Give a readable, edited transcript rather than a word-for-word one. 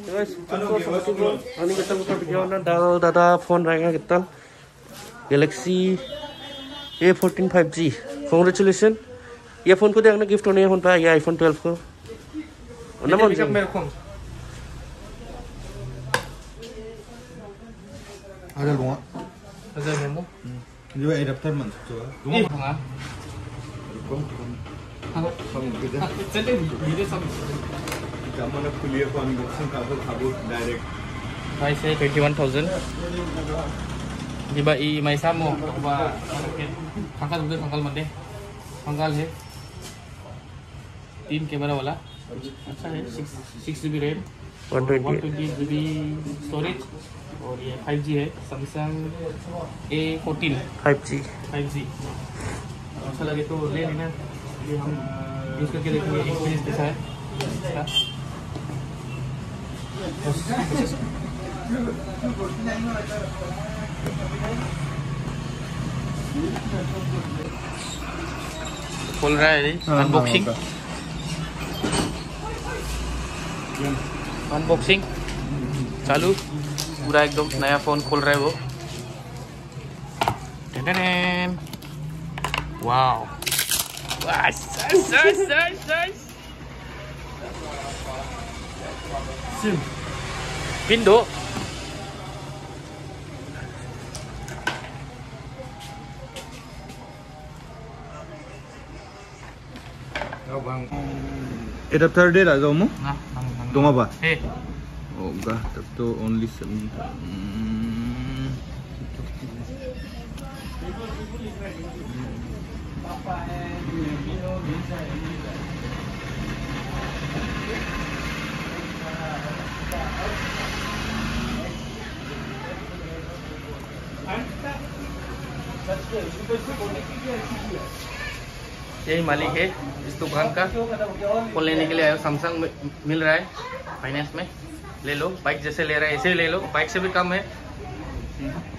दादा फोन रहेगा कितना गैलेक्सी A14 5G। कॉन्ग्रेचुलेसन। ये फोन को देखना गिफ्ट होने फोन पे ये आईफोन 12 को मेरे को ada bunga mo ini wa adapter man so bunga चले धीरे सब जमाना खुलिए को अनबॉक्सिंग काबो खाबो डायरेक्ट प्राइस है 21,000 diba i may samo ba tangkal mande tangkal है 3 कैमरा वाला अच्छा है 6GB रैम 120GB स्टोरेज और ये 5G है Samsung A14 5G अच्छा लगे तो ले लेना। ये हम यूज करके देखेंगे एक्सपीरियंस कैसा है खोल रहा है अनबॉक्सिंग चालू पूरा एकदम नया फोन खोल रहा है वो। वाओ पिन दो adapter dia tak tahu mu dong apa hey oh enggak tu only यही मालिक है इस दुकान का। फोन लेने के लिए आया। सैमसंग मिल रहा है फाइनेंस में, ले लो। बाइक जैसे ले रहा है ऐसे ही ले लो, बाइक से भी कम है।